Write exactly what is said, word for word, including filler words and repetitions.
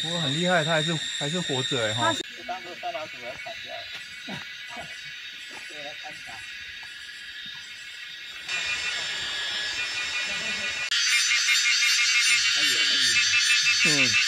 不过很厉害，它还是还是活着哎哈。 就当做三老鼠来砍掉了。对，来观察。 嗯。